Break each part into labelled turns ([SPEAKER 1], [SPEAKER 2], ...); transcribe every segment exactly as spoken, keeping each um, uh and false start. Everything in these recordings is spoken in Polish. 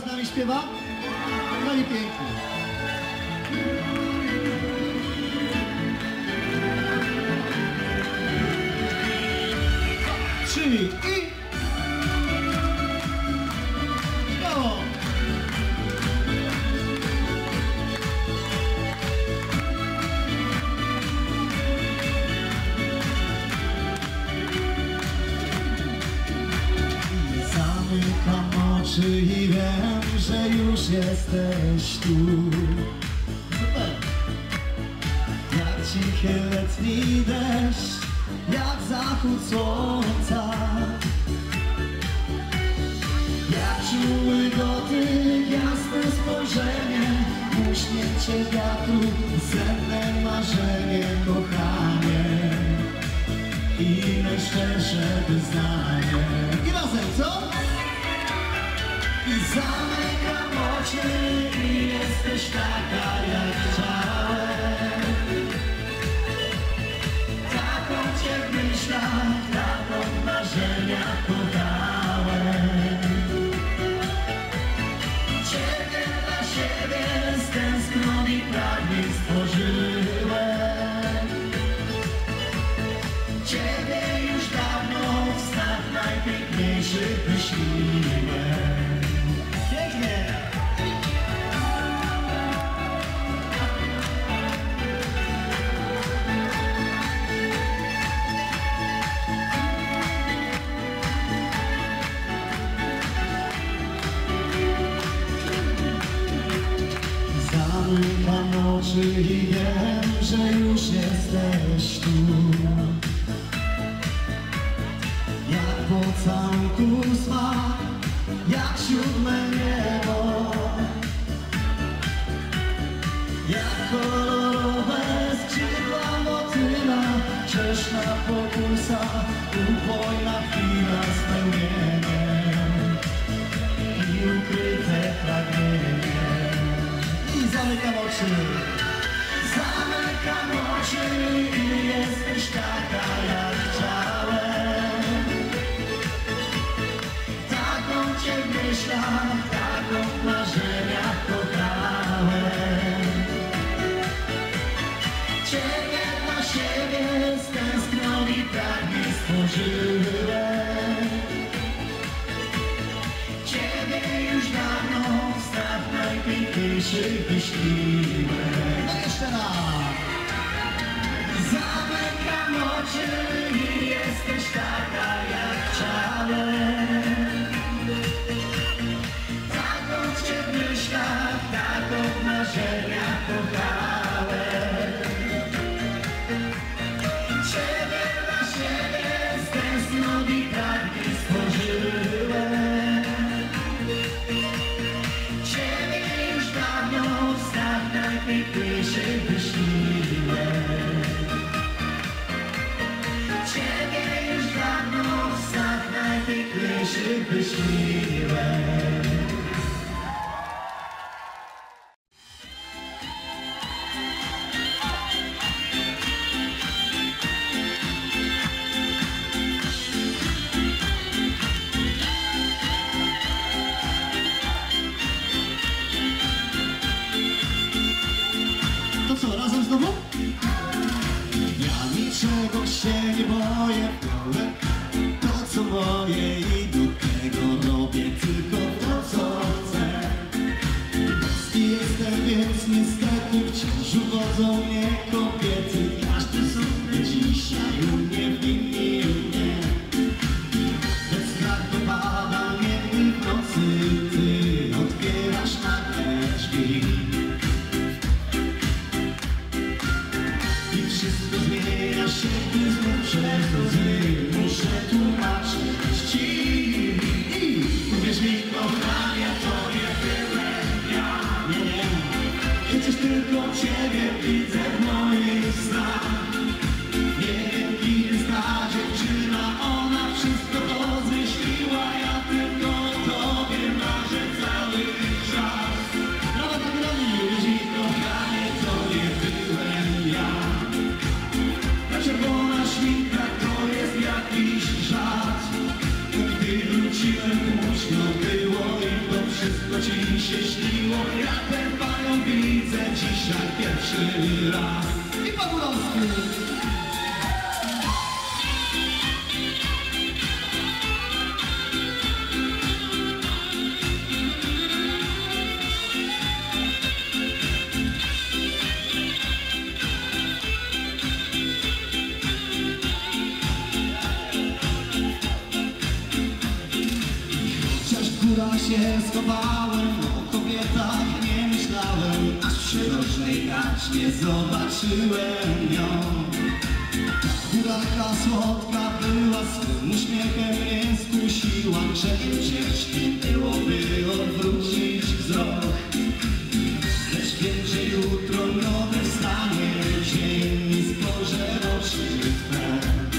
[SPEAKER 1] z nami śpiewa? No i pięknie. Trzy i... Śmiało!
[SPEAKER 2] Zamykam oczy i wiem, że już jesteś tu.
[SPEAKER 1] Super!
[SPEAKER 2] Jak cichy letni deszcz, jak zachód słońca, jak czuły dotyk, jasne spojrzenie, uśnięcie wiatru, senne marzenie, kochanie i najszczersze wyznanie.
[SPEAKER 1] I razem, co?
[SPEAKER 2] I zamykam oczy i jesteś taka jak chciałem. Taką cię w myślach, taką w marzeniach kochałem. Ciebie dla siebie z tęsknot i pragnień stworzyłem. Ciebie już dawno w snach najpiękniejszych myśliłem.
[SPEAKER 1] Pięknie!
[SPEAKER 2] Zamykam oczy i wiem, że już jesteś tu. Jak pocałunku smak, jak siódme niebo, jak kolorowe skrzydła motyla, czeszna pokusa, upojna chwila spełnieniem i ukryte pragnienie.
[SPEAKER 1] I zamykam oczy.
[SPEAKER 2] Zamykam oczy i jesteś taka jak chciałem. Taką cię w myślach, taką w marzeniach kochałem. Ciebie dla siebie z tęsknot i pragnień stworzyłem. Ciebie już dawno w snach najpiękniejszych myśliłem.
[SPEAKER 1] No jeszcze raz.
[SPEAKER 2] Zamykam oczy i jesteś taka jak chciałem. Taką cię w myślach, taką w marzeniach kochałem. Ciebie dla siebie z tęsknot i pragnień stworzyłem. Ciebie już dawno w snach najpiękniejszych myśliłem. Ciebie już dawno w snach najpiękniejszych myśliłem.
[SPEAKER 1] To co, razem znowu?
[SPEAKER 2] Ja niczego się nie boję, wolę to co moje i do tego robię tylko to co chcę. I jestem, więc niestety wciąż uwodzą mnie kobiety. Każdy sobie dzisiaj u mnie winni u mnie. Bez strach dopada mnie i w nocy ty otwierasz nagle drzwi. I wszystko zmienia się, gdy znów przechodzę. Muszę tłumaczyć ci. Uwierz mi, kochanie, to nie byłem ja. Nie, nie. Przecież tylko ciebie widzę w moich snach. Nie wiem, kim jest ta dziewczyna, ona wszystko to zmyśliła. Ja tylko o tobie marzę cały czas.
[SPEAKER 1] Brawa dla Grani!
[SPEAKER 2] Uwierz mi, kochanie, to nie byłem ja. Ta czerwona szminka to jest jakiś żart. Gdy wróciłem, głośno było i to wszystko ci pierwszy raz.
[SPEAKER 1] I Pogórowski.
[SPEAKER 2] W górach się schowałem, o kobietach nie myślałem, aż w szerocznej kaczmie zobaczyłem ją. Ta góraka słodka była, swym uśmiechem mnie skusiła, grzechem ciężkim byłoby odwrócić wzrok. Lecz wiem, że jutro nowe wstanie, dzień mi spojrzę w oczy Twe.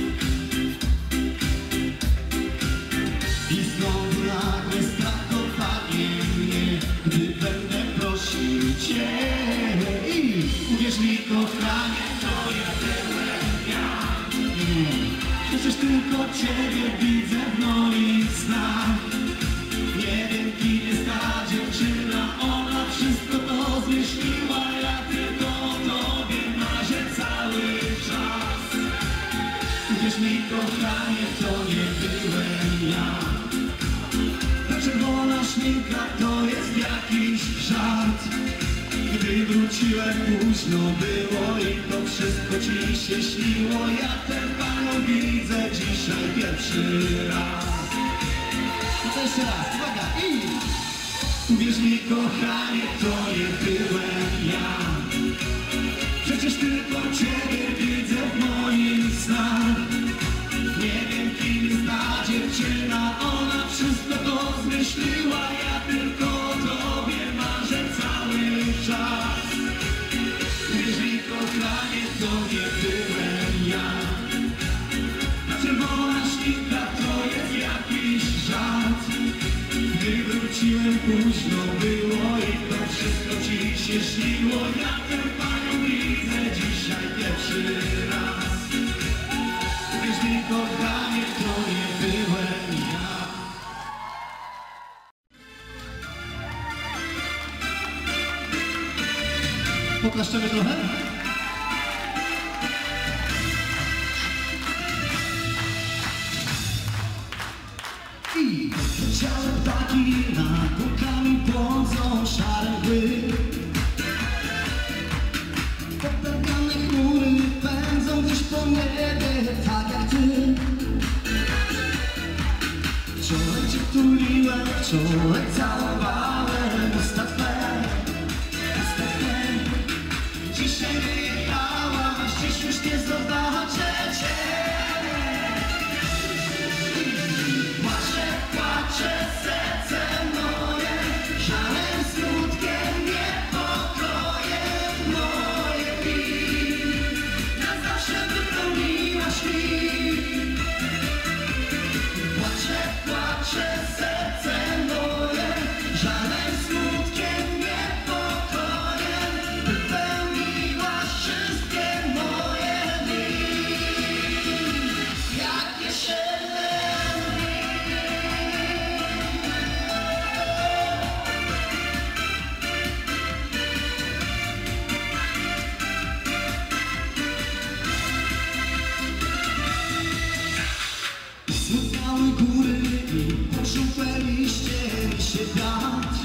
[SPEAKER 2] I znowu nagle strach dopadnie mnie, gdy będę prosił Cię. I uwierz mi, kochanie, to ja byłem ja. Przecież tylko Ciebie widzę w moich snach. Nie wiem, kim jest ta dziewczyna, ona wszystko to zmyśliła, ja tylko o Tobie marzę cały czas. Uwierz mi, kochanie, to nie byłem ja. Czerwona szminka to jest jakiś żart. Gdy wróciłem późno było i to wszystko Ci się śniło. Ja tę Panią widzę dzisiaj pierwszy raz.
[SPEAKER 1] No to jeszcze raz, uwaga, i...
[SPEAKER 2] Uwierz mi, kochanie, to nie byłem ja. Przecież tylko Ciebie widzę w moich snach. Nie wiem, kim jest ta dziewczyna, ona wszystko to zmyśliła, ja tylko o Tobie marzę cały czas. Uwierz mi, kochanie, to nie byłem ja. Ta czerwona szminka to jest jakiś żart. Gdy wróciłem późno było i to wszystko Ci się śniło, ja tę Panią widzę dzisiaj pierwszy raz. Uwierz mi, kochanie, to nie byłem ja.
[SPEAKER 1] Poklaszczemy trochę?
[SPEAKER 2] I ciałem taki nad bokami błądzą szare mgły. Popękane chmury pędzą gdzieś po niebie, tak jak Ty. Wczoraj Cię tuliłem, wczoraj całowałem usta Twe, usta Twe. Dzisiaj wyjechałaś, dziś już nie zobaczę Cię. Płaczę, płaczę, serce moje, żalem, smutkiem, niepokojem moje dni. Na zawsze wypełniłaś mi. Płaczę, płaczę, serce moje, żalem, smutkiem, niepokojem wypełniłaś wszystkie moje dni. Jak jesienne smutniały góry i pożółkłe liście się wiatr.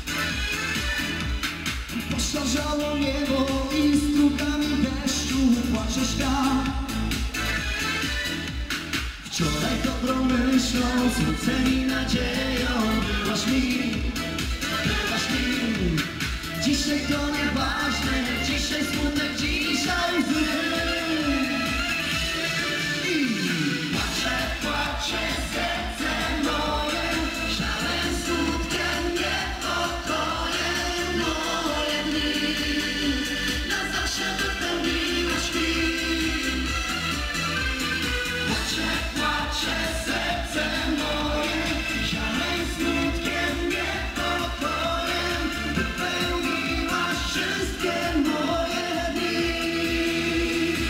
[SPEAKER 2] Poszarzało niebo i strugami deszczu płacze świat. Wczoraj dobrą myślą, słońcem i nadzieją byłaś mi, byłaś mi. Dzisiaj to nieważne, dzisiaj smutek, dzisiaj łzy. Płaczę, płaczę, serce moje, żalem, smutkiem, niepokojem moje dni. Na zawsze wypełniłaś mi. Płaczę, płaczę, serce moje, żalem, smutkiem, niepokojem wypełniłaś wszystkie moje dni.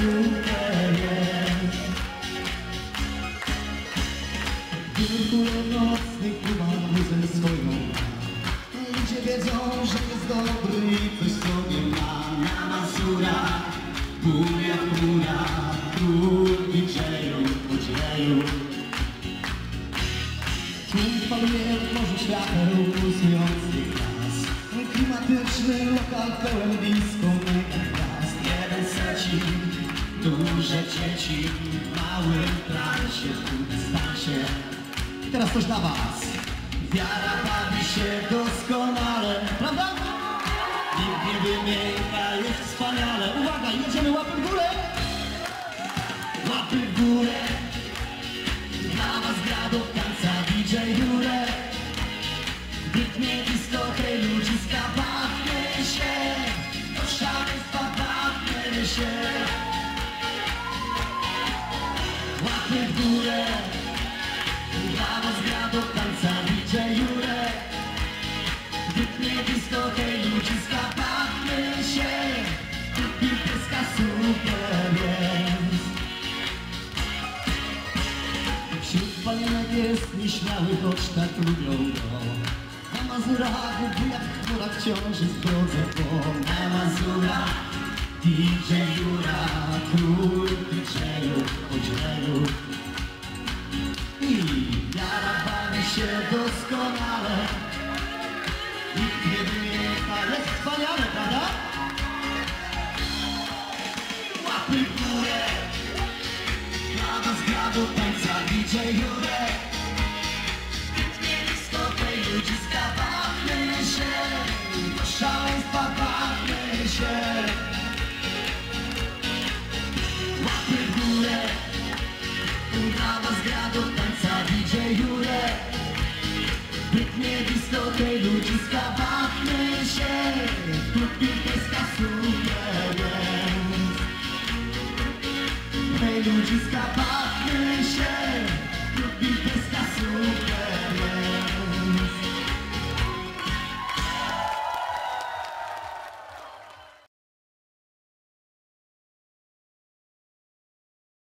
[SPEAKER 2] super jest. Wirtuję w nocnych klubach muzę swoją. Ludzie wiedzą, że jest dobry i coś sobie ma. Na Mazurach buja chmura, król D J-u, podzieju. Tłum faluje w morzu świateł pulsujących nas. Klimatyczny lokal pełen disco, mega gwiazd. Jeden secik, duże dzieci, w małym transie, w dystansie. I teraz coś dla was. Wiara bawi się doskonale, prawda? Nikt nie wymienia, jest wspaniale. Uwaga, jedziemy łapy w górę. Łapy w górę. Dla was gra do końca D J Jurek. Rytmie disco, hej ludziska, bawmy się. Do szaleństwa bawmy się. Łapy w górę. Dla was gra do końca D J Jurek. Rytmie disco, hej ludziska, bawmy się. Tu pieska super jest. Wśród palinek jest nieśmiały, choć tak lubią go. Na Mazurach buja w chmurach wciąż jest w drodze, bo na Mazurach D J Jura, król D J-u, podzieju. I wiara bawi się doskonale. Nikt nie wymienia, jest wspaniale, prawda? Łapy w górę. Dla was gra do tańca D J Jurek. Rytmie disco, hej ludziska, bawmy się. Do szaleństwa bawmy się. Łapy w górę. Dla was gra do tańca D J Jurek. Rytmie disco, hej ludziska, bawmy się. Tu pieska super jest. Hej ludziska, bawmy się.